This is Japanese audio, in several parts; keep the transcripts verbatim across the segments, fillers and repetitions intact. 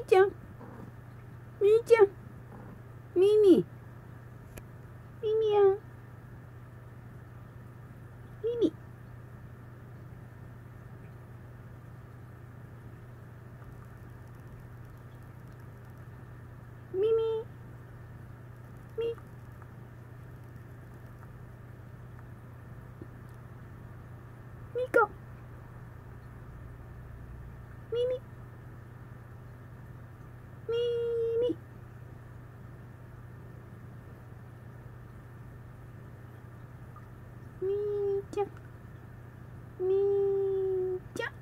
ーちゃん、みーちゃん、ミミ、ミミやん、ミミ、ミミ、ミ、ミコ、ミミ、ミミ、みーちゃん、みーちゃん。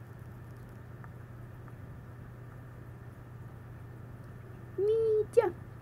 みーちゃん。